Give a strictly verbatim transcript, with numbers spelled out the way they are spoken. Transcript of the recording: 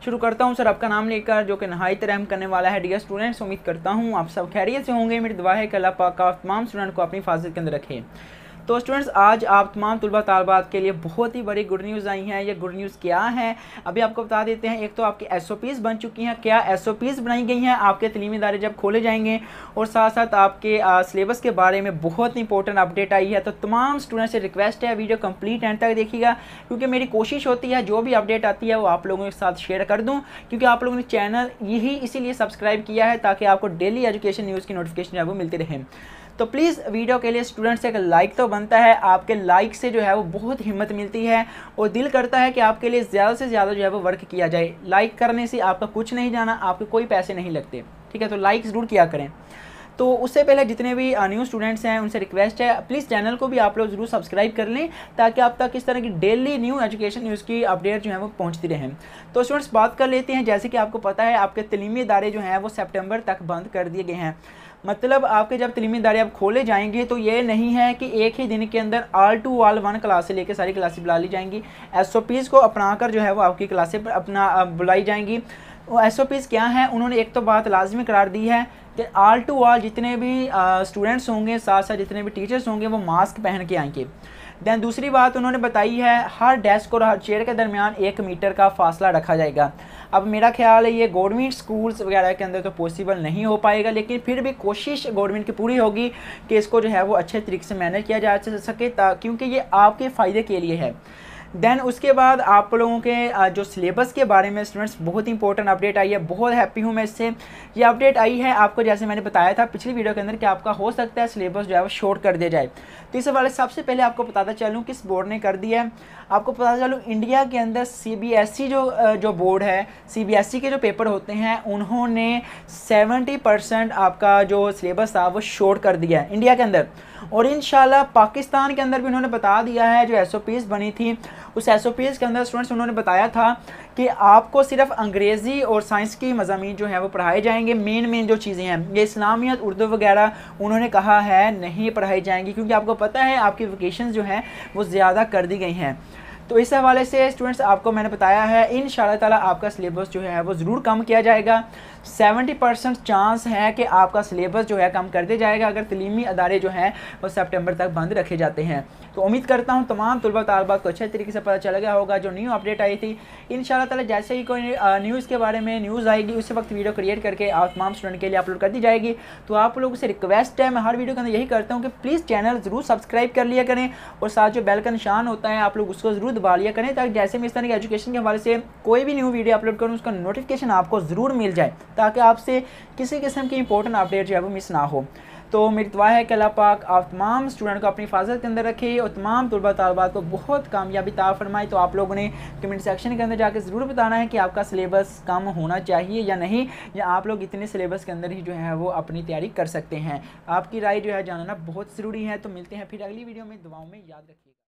शुरू करता हूं सर आपका नाम लेकर, जो कि नहायत रहम करने वाला है। डियर स्टूडेंट्स, उम्मीद करता हूं आप सब खैरियत से होंगे। मेरी दुआ है कि अल्लाह पाक आप तमाम स्टूडेंट को अपनी हिफाजत के अंदर रखे। तो स्टूडेंट्स, आज आप तमाम तुलबा तालबात के लिए बहुत ही बड़ी गुड न्यूज़ आई हैं। ये गुड न्यूज़ क्या है अभी आपको बता देते हैं। एक तो आपकी एस ओ पीज़ बन चुकी हैं। क्या एस ओ पीज़ बनाई गई हैं आपके तलीमी इदारे जब खोले जाएंगे, और साथ साथ आपके सिलेबस के बारे में बहुत इंपॉर्टेंट अपडेट आई है। तो तमाम स्टूडेंट से रिक्वेस्ट है वीडियो कंप्लीट एंड तक देखिएगा, क्योंकि मेरी कोशिश होती है जो भी अपडेट आती है वो आप लोगों के साथ शेयर कर दूँ, क्योंकि आप लोगों ने चैनल यही इसीलिए सब्सक्राइब किया है ताकि आपको डेली एजुकेशन न्यूज़ की नोटिफिकेशन है वो मिलती रहे। तो प्लीज़ वीडियो के लिए स्टूडेंट्स से एक लाइक तो बनता है। आपके लाइक से जो है वो बहुत हिम्मत मिलती है और दिल करता है कि आपके लिए ज़्यादा से ज़्यादा जो है वो वर्क किया जाए। लाइक करने से आपका कुछ नहीं जाना, आपके कोई पैसे नहीं लगते, ठीक है। तो लाइक ज़रूर किया करें। तो उससे पहले जितने भी न्यू स्टूडेंट्स हैं उनसे रिक्वेस्ट है प्लीज़ चैनल को भी आप लोग ज़रूर सब्सक्राइब कर लें, ताकि आप तक इस तरह की डेली न्यू एजुकेशन न्यूज़ की अपडेट जो है वो पहुंचती रहें। तो स्टूडेंट्स, बात कर लेते हैं। जैसे कि आपको पता है आपके तलीमी इदारे जो हैं वो सितंबर तक बंद कर दिए गए हैं। मतलब आपके जब तलीमी इदारे आप खोले जाएंगे तो ये नहीं है कि एक ही दिन के अंदर all to all one class से लेकर सारी क्लासेस बुला ली जाएंगी। एस ओ पीज़ को अपना कर जो है वो आपकी क्लासें अपना बुलाई जाएंगी। वो एस ओ पीज़ क्या हैं, उन्होंने एक तो बात लाजमी करार दी है कि आल टू आल जितने भी स्टूडेंट्स होंगे, साथ साथ जितने भी टीचर्स होंगे वो मास्क पहन के आएंगे। दैन दूसरी बात उन्होंने बताई है हर डेस्क और हर चेयर के दरमियान एक मीटर का फासला रखा जाएगा। अब मेरा ख्याल है ये गवर्नमेंट स्कूल्स वगैरह के अंदर तो पॉसिबल नहीं हो पाएगा, लेकिन फिर भी कोशिश गवर्नमेंट की पूरी होगी कि इसको जो है वो अच्छे तरीके से मैनेज किया जा सके, क्योंकि ये आपके फ़ायदे के लिए है। दैन उसके बाद आप लोगों के जो सिलेबस के बारे में स्टूडेंट्स बहुत इंपॉर्टेंट अपडेट आई है। बहुत हैप्पी हूँ मैं इससे। ये अपडेट आई है आपको, जैसे मैंने बताया था पिछली वीडियो के अंदर, कि आपका हो सकता है सिलेबस जो है वो शॉर्ट कर दिया जाए। तो इस हवाले सबसे पहले आपको बताता चलूँ किस बोर्ड ने कर दिया है। आपको पता चलूँ इंडिया के अंदर सी बी एस ई जो जो बोर्ड है, सी बी एस ई के जो पेपर होते हैं उन्होंने सेवेंटी परसेंट आपका जो सिलेबस था वो शॉर्ट कर दिया है इंडिया के अंदर। और इंशाल्लाह पाकिस्तान के अंदर भी उन्होंने बता दिया है, जो एस ओ पीज़ बनी थी उस एस ओ पीज़ के अंदर स्टूडेंट्स उन्होंने बताया था कि आपको सिर्फ अंग्रेज़ी और साइंस की मज़ामीन जो है वो पढ़ाए जाएंगे। मेन मेन जो चीज़ें हैं, ये इस्लामियत, उर्दू वगैरह उन्होंने कहा है नहीं पढ़ाई जाएंगी, क्योंकि आपको पता है आपकी वेकेशन जो है वो ज़्यादा कर दी गई हैं। तो इस हवाले से स्टूडेंट्स आपको मैंने बताया है इंशाअल्लाह ताला आपका सिलेबस जो है वो ज़रूर कम किया जाएगा। सेवेंटी परसेंट चांस है कि आपका सिलेबस जो है कम कर दिया जाएगा अगर तलीमी अदारे जो हैं वो सितंबर तक बंद रखे जाते हैं। तो उम्मीद करता हूँ तमाम तुलबा तालबात को अच्छे तरीके से पता चल गया होगा जो न्यू अपडेट आई थी। इंशाअल्लाह ताला जैसे ही कोई न्यूज़ के बारे में न्यूज़ आएगी उसी वक्त वीडियो क्रिएट करके आप तमाम स्टूडेंट के लिए अपलोड कर दी जाएगी। तो आप लोगों से रिक्वेस्ट है, मैं हर वीडियो के अंदर यही करता हूँ कि प्लीज़ चैनल ज़रूर सब्सक्राइब कर लिया करें, और साथ जो बेल का निशान होता है आप लोग उसको ज़रूर दबा लिया करें, ताकि जैसे मैं इस तरह के एजुकेशन के हवाले से कोई भी न्यू वीडियो अपलोड करूँ उसका नोटिफिकेशन आपको ज़रूर मिल जाए, ताकि आपसे किसी किस्म की इंपॉर्टेंट अपडेट जो है वो मिस ना हो। तो मेरी दुआ है कि अल्लाह पाक आप तमाम स्टूडेंट को अपनी हिफाजत के अंदर रखे और तमाम तुलबा तालबात को बहुत कामयाबी ता फरमाए। तो आप लोगों ने कमेंट सेक्शन के अंदर जाकर ज़रूर बताना है कि आपका सिलेबस कम होना चाहिए या नहीं, या आप लोग इतने सिलेबस के अंदर ही जो है वो अपनी तैयारी कर सकते हैं। आपकी राय जो है जानना बहुत ज़रूरी है। तो मिलते हैं फिर अगली वीडियो में, दुआओं में याद रखिए।